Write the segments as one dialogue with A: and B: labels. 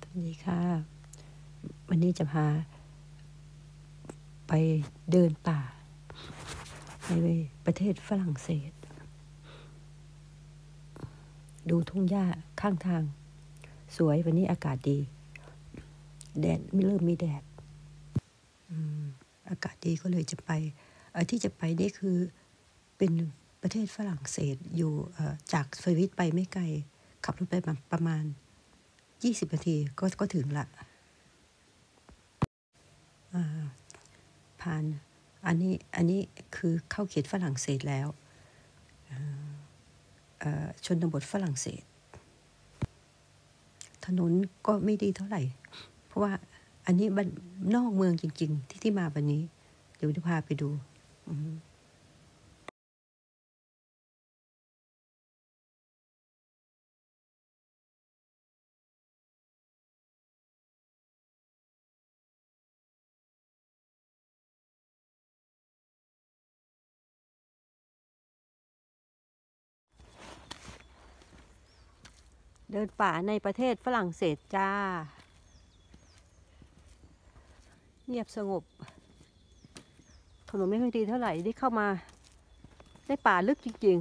A: นี่ค่ะวันนี้จะพาไปเดินป่าในประเทศฝรั่งเศสดูทุ่งหญ้าข้างทางสวยวันนี้อากาศดีแดดเริ่มมีแดดอากาศดีก็เลยจะไปที่จะไปนี่คือเป็นประเทศฝรั่งเศสอยู่จากสวิตไปไม่ไกลขับรถไปประมาณ20 นาทีก็ถึงละผ่านอันนี้คือเข้าเขตฝรั่งเศสแล้วชนบทฝรั่งเศสถนนก็ไม่ดีเท่าไหร่เพราะว่าอันนี้บ้านนอกเมืองจริงๆที่มาวันนี้เดี๋ยวจะพาไปดูเดินป่าในประเทศฝรั่งเศสจ้าเงียบสงบถนนไม่ค่อยดีเท่าไหร่ที่เข้ามาในป่าลึกจริง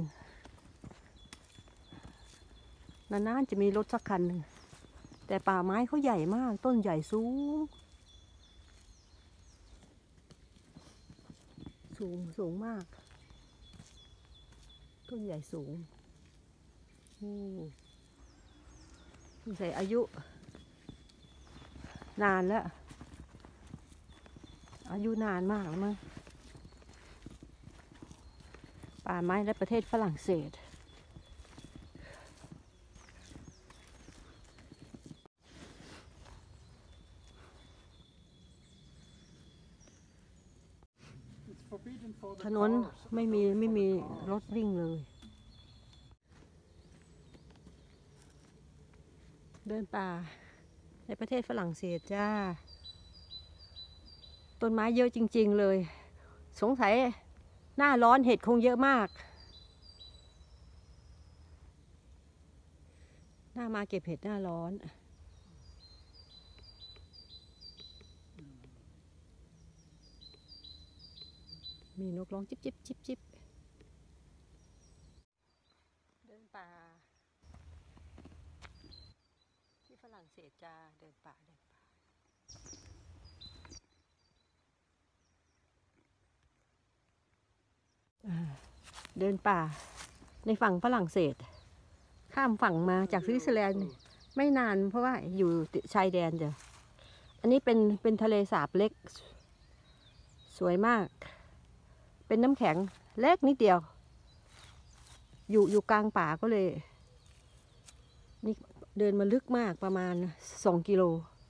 A: ๆนานๆจะมีรถสักคันหนึ่งแต่ป่าไม้เขาใหญ่มากต้นใหญ่สูงมากต้นใหญ่สูงใส่อายุนานแล้วอายุนานมากแล้วมั้งป่าไม้และประเทศฝรั่งเศสถนนไม่มีรถวิ่งเลยเดินป่าในประเทศฝรั่งเศสจ้าต้นไม้เยอะจริงๆเลยสงสัยหน้าร้อนเห็ดคงเยอะมากหน้ามาเก็บเห็ดหน้าร้อนมีนกร้องจิบเดินป่าที่ฝรั่งเศสจ้าเดินป่าเดินป่าในฝั่งฝรั่งเศสข้ามฝั่งมาจากสวิตเซอร์แลนด์ไม่นานเพราะว่าอยู่ชายแดนจ้ะอันนี้เป็นทะเลสาบเล็กสวยมากเป็นน้ำแข็งเล็กนิดเดียวอยู่กลางป่าก็เลยนี่เดินมาลึกมากประมาณ2 กิโล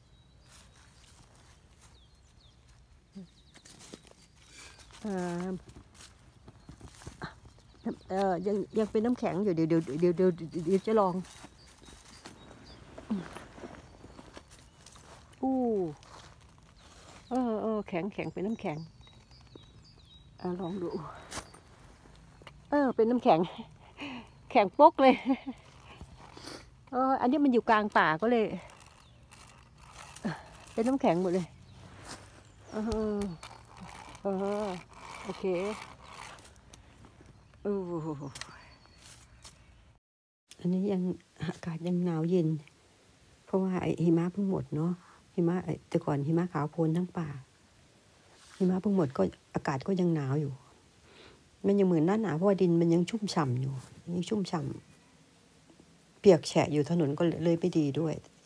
A: ยังเป็นน้ำแข็งอยู่เดี๋ยวจะลองแข็งเป็นน้ำแข็งลองดูเป็นน้ำแข็งแข็งปกเลยอันนี้มันอยู่กลางป่าก็เลยเป็นน้ำแข็งหมดเลยโอเคอันนี้ยังอากาศยังหนาวเย็นเพราะว่าหิมะเพิ่งหมดเนาะหิมะแต่ก่อนหิมะขาวโพลนทั้งป่าหิมะเพิ่งหมดก็อากาศก็ยังหนาวอยู่มันยังเหมือนหน้าหนาวเพราะว่าดินมันยังชุ่มฉ่ำอยู่ยังชุ่มฉ่ำเปียกแฉะอยู่ถนนก็เลยไม่ดีด้วย